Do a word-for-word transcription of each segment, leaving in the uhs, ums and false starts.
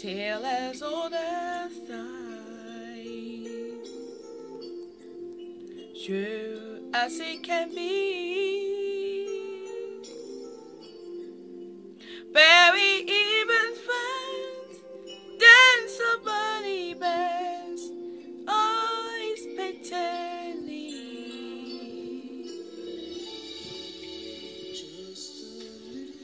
tale as old as time, true as it can be. Bury even friends, dance a bunny bands, always pretending. Just a little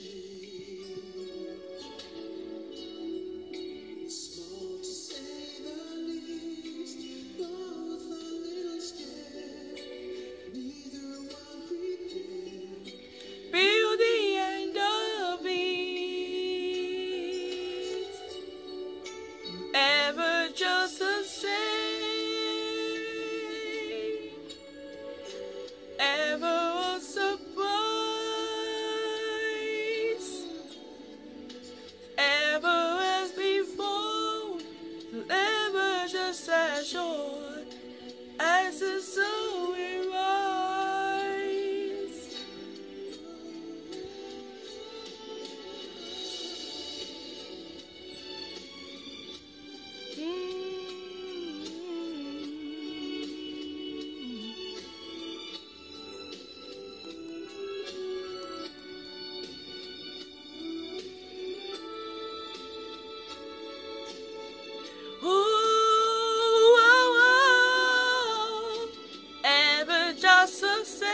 change, small to say the least, both a little scared, neither one prepared. Build the end of it, ever just the same, ever a surprise, ever as before, ever just as short as the sun will rise. Ooh, oh, oh, ever just the same,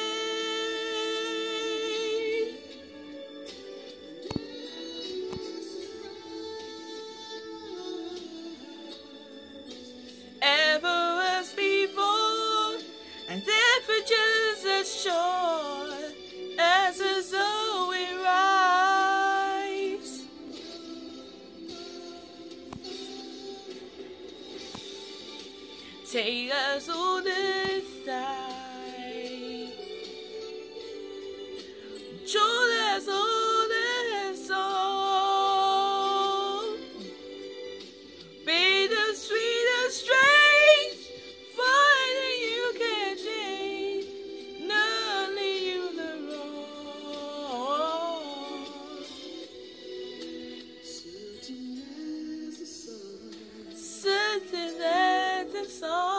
ever as before, and ever just as short as the sun will rise. Take us all this time, show us all this song, be the sweetest strange, finding you can change, none leave you the wrong. Certain as the sun, Certain as the song.